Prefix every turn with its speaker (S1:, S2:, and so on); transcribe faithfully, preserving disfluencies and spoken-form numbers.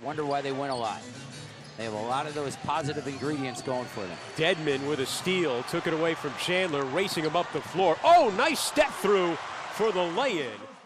S1: Wonder why they win a lot. They have a lot of those positive ingredients going for them.
S2: Dedmon with a steal, took it away from Chandler, racing him up the floor. Oh, nice step through for the lay-in.